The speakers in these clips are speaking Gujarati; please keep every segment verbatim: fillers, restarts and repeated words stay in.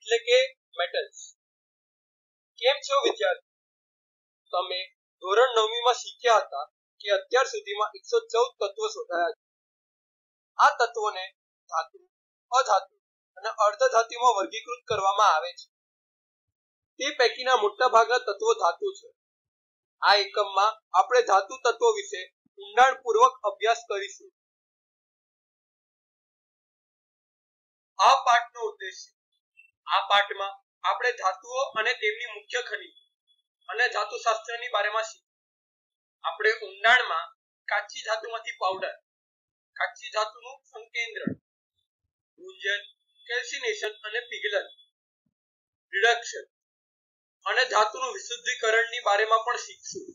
એટલે કે મેટલ્સ. કેમ છો વિદ્યાર્થી? તમે ધોરણ નવમી માં શીખ્યા હતા કે અત્યાર સુધીમાં એકસો ચૌદ તત્વો શોધાયા છે. આ તત્વોને ધાતુ, અધાતુ અને અર્ધધાતુમાં વર્ગીકૃત કરવામાં આવે છે. તે પૈકીના મોટા ભાગના તત્વો ધાતુ છે. આ એકમમાં આપણે ધાતુ તત્વો વિશે ઊંડાણપૂર્વક અભ્યાસ કરીશું. આ પાઠનો ઉદ્દેશ્ય આ પાઠમાં આપણે ધાતુઓ અને તેમની મુખ્ય ખનિજો અને ધાતુશાસ્ત્રની બારેમાં શીખીશું. આપણે ઊંડાણમાં કાચી ધાતુમાંથી પાવડર, કાચી ધાતુનું સંકેન્દ્રણ, ગુંજન, કેલ્સિનેશન અને પિઘલન, રિડક્શન અને ધાતુનું વિશુદ્ધિકરણની બારેમાં પણ શીખશું.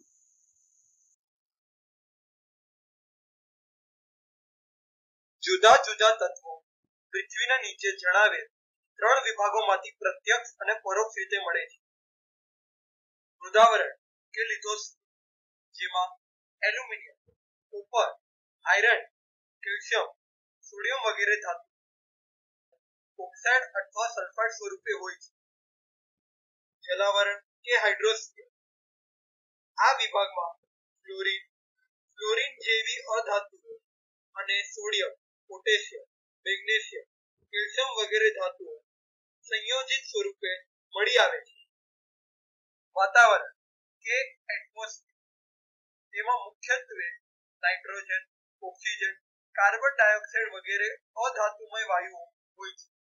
જુદા જુદા તત્વો પૃથ્વીના નીચે જણાવેલ ત્રણ વિભાગોમાંથી પ્રત્યક્ષ અને પરોક્ષ રીતે મળે છે. મૃદાવરણ કે લિથોસ્ફિયર, જેમાં aluminium, copper, iron, calcium, sodium વગેરે ધાતુ ઓક્સાઇડ અથવા સલ્ફાઇડ સ્વરૂપે હોય છે. જલાવરણ કે હાઇડ્રોસ્ફિયર, આ વિભાગમાં ફ્લોરિન, ફ્લોરિન જેવી અધાતુઓ અને સોડિયમ, પોટેશિયમ, મેગ્નેશિયમ, કેલ્શિયમ વગેરે ધાતુઓ સંયોજિત સ્વરૂપે મળી આવે છે. વાતાવરણ કે એટમોસ્ફિયર, તેમાં મુખ્યત્વે નાઇટ્રોજન, ઓક્સિજન, કાર્બન ડાયોક્સાઇડ વગેરે અધાતુમય વાયુઓ હોય છે.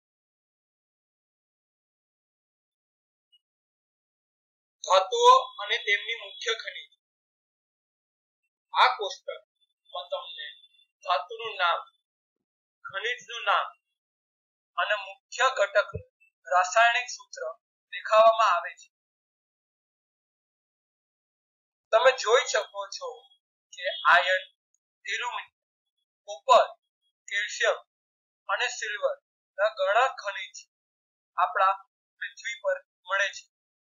ધાતુઓ અને તેમની મુખ્ય ખનિજો. આ કોષ્ટકમાં તમને ધાતુનું નામ, ખનિજનું નામ અને મુખ્ય ઘટક રાસાયણિક સૂત્ર દેખાવામાં આવે છે. તમે જોઈ શકો છો કે આયર્ન, એલ્યુમિનિયમ, કોપર, કેલ્શિયમ અને સિલ્વર ના ઘણા ખનિજ આપણા પૃથ્વી પર મળે છે.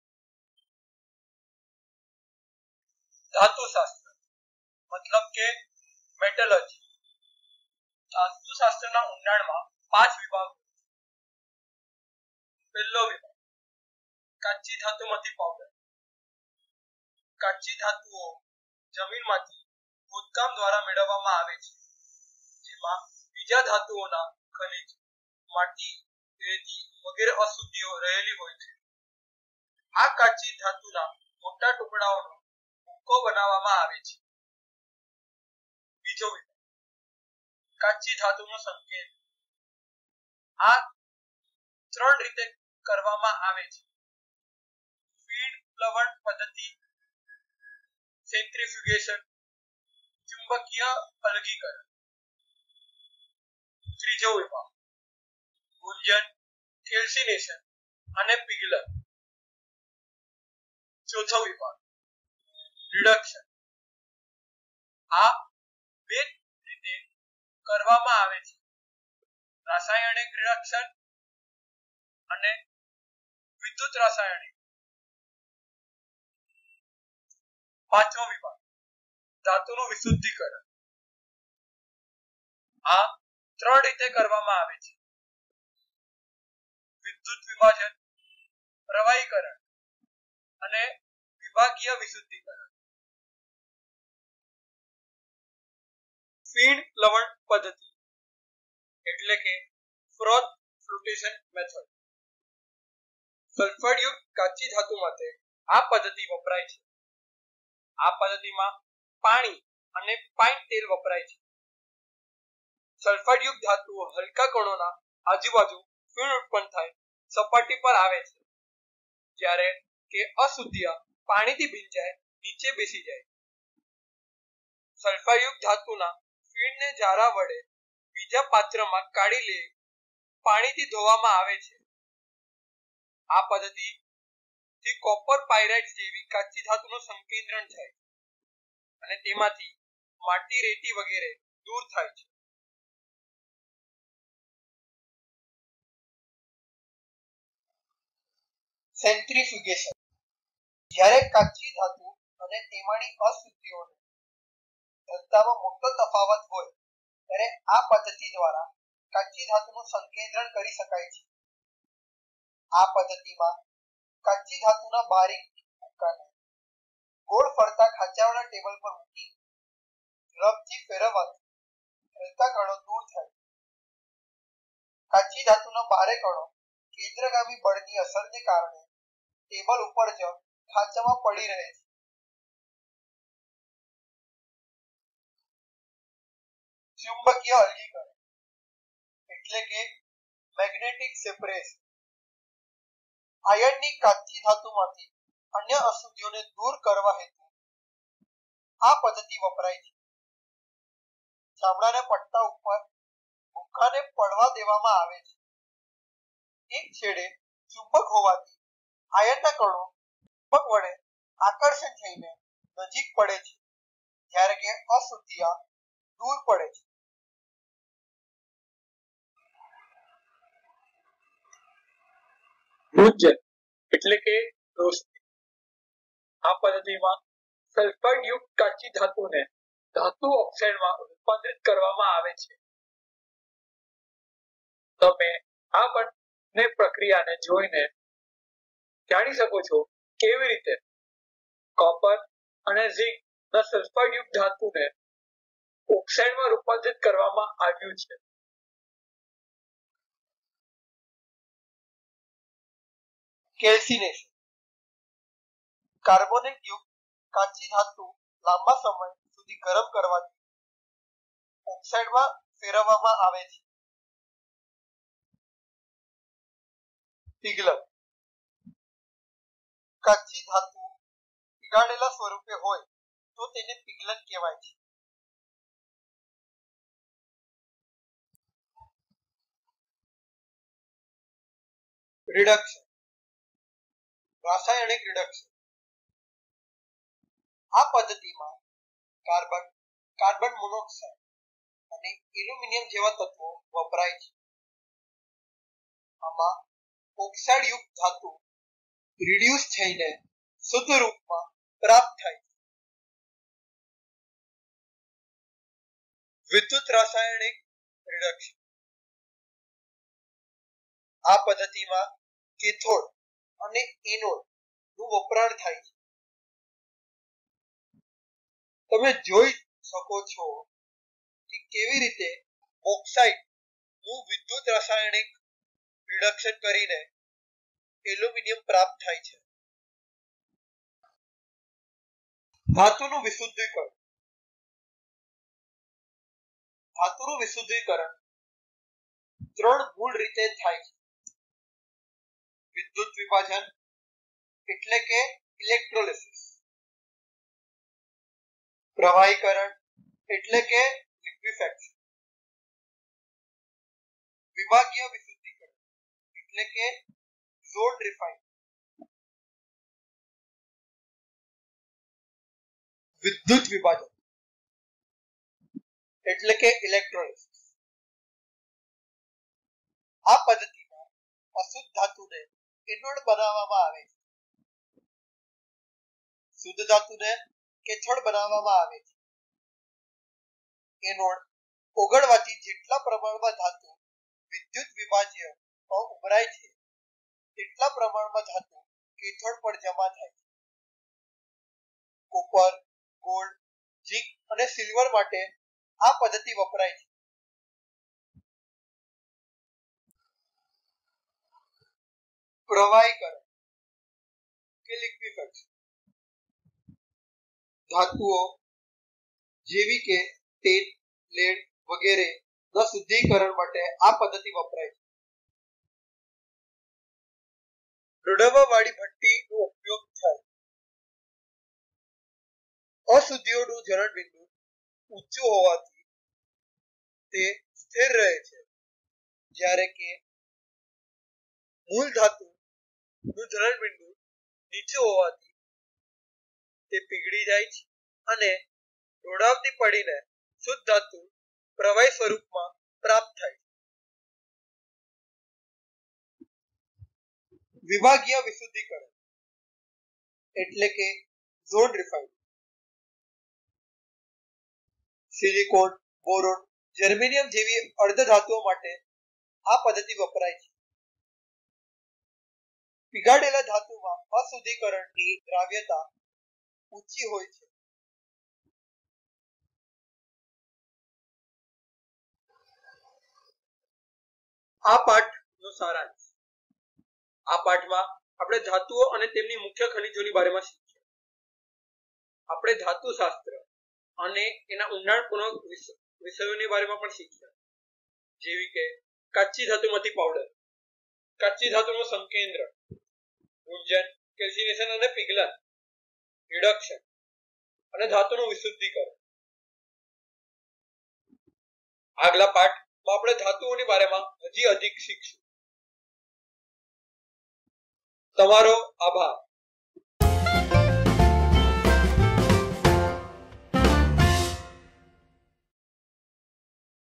ધાતુશાસ્ત્ર મતલબ કે મેટલોજી. ધાતુશાસ્ત્રના ઊંડાણમાં પાંચ વિભાગો છે. પહેલો વિભાગ કાચી ધાતુમાંથી પાવડર. કાચી ધાતુઓ જમીનમાંથી ખોદકામ દ્વારા મેળવવામાં આવે છે, જેમાં બીજા ધાતુઓના ખનિજ, માટી, રેતી વગેરે અશુદ્ધિઓ રહેલી હોય છે. આ કાચી ધાતુના મોટા ટુકડાઓનો ભૂક્કો બનાવવામાં આવે છે. બીજો વિભાગ કાચી ધાતુનો સંકેત. આ ત્રણ રીતે કરવામાં આવે છે: ફીડ પ્લવન પદ્ધતિ, સેન્ટ્રીફ્યુગેશન, ચુંબકીય અલગીકરણ. ત્રીજો વિભાગ ગુંજન, કેલ્સિનેશન અને પિઘલન. ચોથો વિભાગ રિડક્શન. આ બે રીતે કરવામાં આવે છે: રાસાયણિક રિડક્શન અને વિદ્યુત રાસાયણિક. પાંચમો વિભાગ ધાતુનું વિશુદ્ધિકરણ. આ ત્રણ રીતે કરવામાં આવે છે: વિદ્યુત વિભાજન, પ્રવાહીકરણ અને વિભાગીય વિશુદ્ધિકરણ. ફીડ પ્લવન પદ્ધતિ એટલે કે ફ્રોથ ફ્લોટેશન મેથડ. સલ્ફાઇડયુક્ત કાચી ધાતુ માટે આ પદ્ધતિ વપરાય છે. આ પદ્ધતિમાં પાણી અને પાઇન તેલ વપરાય છે. સલ્ફાઇડયુક્ત ધાતુઓ હલકા કણોના આજુબાજુ ફીણ ઉત્પન્ન થાય સપાટી પર આવે છે, જ્યારે કે અશુદ્ધિઓ પાણીથી ભીંજાય નીચે બેસી જાય. સલ્ફાઇડયુક્ત ધાતુના ફીણને જારા વડે બીજા પાત્રમાં કાઢી લઈ પાણીથી ધોવામાં આવે છે. આ પદ્ધતિથી કોપર પાયરાઇટ જેવી કાચી ધાતુનું સંકેન્દ્રણ થાય અને તેમાંથી માટી, રેતી વગેરે દૂર થાય છે. સેન્ટ્રીફ્યુગેશન. જ્યારે કાચી ધાતુ અને તેમાંની અશુદ્ધિઓને ઘનતામાં મોટો તફાવત હોય ત્યારે આ પદ્ધતિ દ્વારા કાચી ધાતુનું સંકેન્દ્રણ કરી શકાય છે. આ પદ્ધતિમાં કાચી ધાતુના બારીક ભૂક્કાને ગોળ ફરતા ખાંચાવાળા ટેબલ પર મૂકી ઝડપથી ફેરવવાથી હલકા કણો દૂર થાય. કાચી ધાતુના ભારે કણો કેન્દ્રગામી બળની અસરને કારણે ટેબલ ઉપર જ ખાંચામાં પડી રહે છે. ચુંબકીય અલગીકરણ એટલે કે મેગ્નેટિક સેપરેશન. આયનની કાચી ધાતુમાંથી અન્ય અશુદ્ધિઓને દૂર કરવા હેતુ આ પદ્ધતિ વપરાય છે. ચામડાના પટ્ટા ઉપર ભૂક્કાને પડવા દેવામાં આવે છે. એક છેડે ચુંબક હોવાથી આયનના કણો ચુંબક વડે આકર્ષણ થઈને નજીક પડે છે, જ્યારે કે અશુદ્ધિઓ દૂર પડે છે. ભૂંજન એટલે કે રોસ્ટિંગ. આ પદ્ધતિમાં સલ્ફાઇડ યુક્ત કાચી ધાતુને ધાતુ ઓક્સાઇડમાં રૂપાંતરિત કરવામાં આવે છે. તમે આ બંને પ્રક્રિયાને જોઈને જાણી શકો છો કેવી રીતે કોપર અને ઝિંક ના સલ્ફાઇડ યુક્ત ધાતુને ઓક્સાઇડમાં રૂપાંતરિત કરવામાં આવ્યું છે. કેલ્સિનેશન. કાર્બોનેટ યુક્ત કાચી ધાતુ લાંબા સમય સુધી ગરમ કરવાથી ઓક્સાઇડમાં ફેરવવામાં આવે છે. પીગલન. કાચી ધાતુ પીગાળેલા સ્વરૂપે હોય તો તેને પીગલન કહેવાય છે. રિડક્શન. રાસાયણિક રિડક્શન. આ પદ્ધતિમાં કાર્બન, કાર્બન મોનોક્સાઇડ અને એલ્યુમિનિયમ જેવા તત્વો વપરાય છે. આમાં ઓક્સાઇડ યુક્ત ધાતુ રિડ્યુસ થઈને શુદ્ધ રૂપમાં પ્રાપ્ત થાય છે. વિદ્યુત રાસાયણિક રિડક્શન. આ પદ્ધતિમાં કેથોડ અને એનોડ નું વપરાણ થાય છે. તમે જોઈ શકો છો કે કેવી રીતે ઓક્સાઇડ નું વિદ્યુત રાસાયણિક રિડક્શન કરીને એલ્યુમિનિયમ પ્રાપ્ત થાય છે. ધાતુનું વિશુદ્ધિકરણ. ધાતુનું વિશુદ્ધિકરણ ત્રણ મૂળ રીતે થાય છે. વિદ્યુત વિભાજન એટલે કે ઇલેક્ટ્રોલિસિસ, પ્રવાહીકરણ એટલે કે લિક્વિફેક્શન, વિભાગીય વિશુદ્ધિકરણ એટલે કે ઝોન રિફાઇન. વિદ્યુત વિભાજન એટલે કે ઇલેક્ટ્રોલિસિસ. આ પદ્ધતિમાં અશુદ્ધ ધાતુને એનોડ બનાવવામાં આવે છે. શુદ્ધ ધાતુને કેથોડ બનાવવામાં આવે છે. એનોડ ઓગળવાથી જેટલા પ્રમાણમાં ધાતુ વિદ્યુત વિભાજ્ય ઉભરાય છે તેટલા પ્રમાણમાં ધાતુ કેથોડ પર જમા થાય છે. કોપર, ગોલ્ડ, ઝિંક અને સિલ્વર માટે આ પદ્ધતિ વપરાય છે. પ્રવાહીકરણ કે લિક્વિફેક્શન. ધાતુઓ જેવી કે તેલ, લેડ વગેરે ના શુદ્ધિકરણ માટે આ પદ્ધતિ વપરાય છે. રડવા વાળી ભઠ્ઠીનો ઉપયોગ થાય. અશુદ્ધિઓનું જરણ બિંદુ ઊંચું હોવાથી તે સ્થિર રહે છે, જ્યારે કે મૂળ ધાતુ નું જરણ બિંદુ નીચું હોવાથી તે પીગળી જાય છે અને ઢોળાવતી પડીને શુદ્ધ ધાતુ પ્રવાહી સ્વરૂપમાં પ્રાપ્ત થાય છે. વિભાગીય વિશુદ્ધિકરણ એટલે કે zone refine. Silicon, boron, germanium જેવી અર્ધ ધાતુઓ માટે આ પદ્ધતિ વપરાય છે. પીગાડેલા ધાતુમાં અશુદ્ધિકરણની દ્રાવ્યતા ઊંચી હોય છે. આ પાઠનો સારાંશ. આ પાઠમાં આપણે ધાતુઓ અને તેમની મુખ્ય ખનિજોની બારેમાં શીખ્યા. આપણે ધાતુશાસ્ત્ર અને એના ઊંડાણપૂર્વક વિષયોની બારેમાં પણ શીખ્યા, જેવી કે કાચી ધાતુમાંથી પાવડર, કાચી ધાતુનું સંકેન્દ્રણ, ગુંજન, કેલ્સિનેશન અને પિઘલન, રિડક્શન અને ધાતુનું વિશુદ્ધિકરણ. આગલા પાઠમાં આપણે ધાતુઓની બારેમાં હજી અધિક શીખશું. તમારો આભાર.